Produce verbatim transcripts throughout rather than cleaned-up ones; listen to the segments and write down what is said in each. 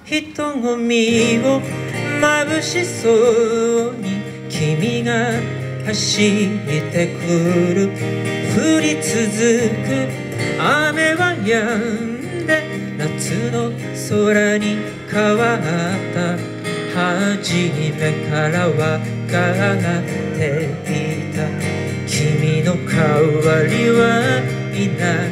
人混みを眩しそうに君が走ってくる。降り続く雨は止んで夏の空に変わった。初めから分かっていた。君の代わりはいない。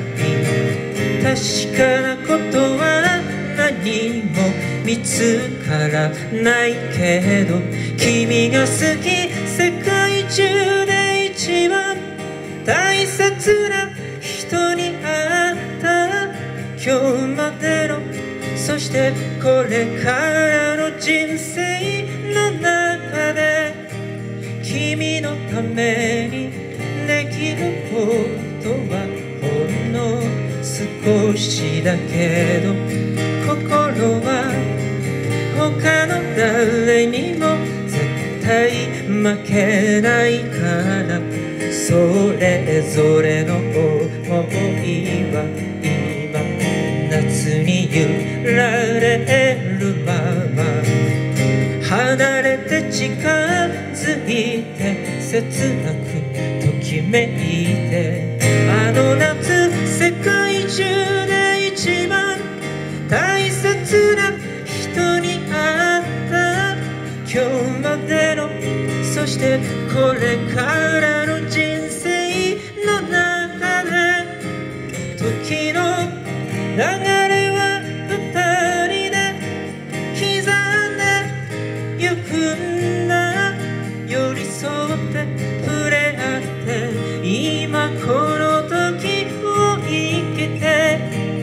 確かなことは何も見つからないけど、君が好き、世界中で一番大切な人に会った今日までの、そしてこれからの人生の中で君のためにできることはほんの少しだけど、心は他の誰にも絶対負けないから、それぞれの想いは今夏に揺られるまま、離れて近づいて切なくときめいて、あの夏世界中で一番大切な人に会った今日までの、そしてこれからの人生の中で時の流れは二人で刻んでゆくんだ。寄り添って触れ合って今この時を生きて。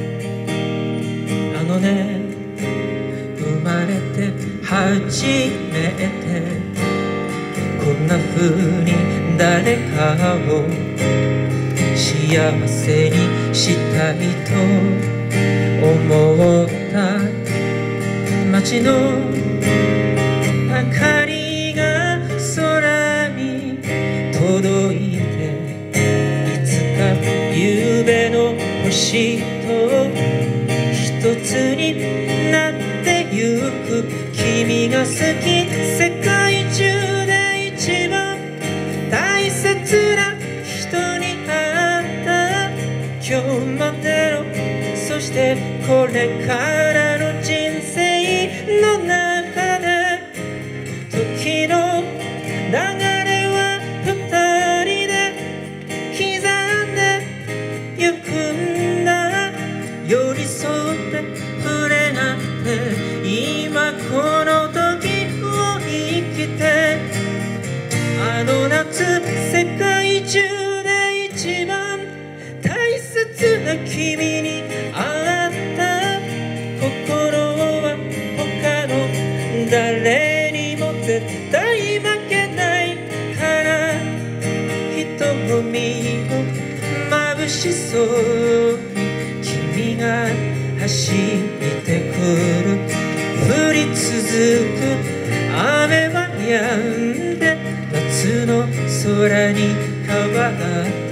あのね、生まれて初めてこんな風に誰かを幸せにしたいと思った。街の明かりが空に届いて、いつか夕の星と一つになってゆく。君が好き、世界中で一番大切な人に会った今日までの、そしてこれからの人生の中で時の流れは二人で刻んでゆくんだ。寄り添って触れ合って今この時を生きて。あの夏世界中で一番大切な君に会った心は他の誰にも絶対負けないから、人混みを眩しそうに君が走ってくる。降り続く雨は止んで夏の空に変わった。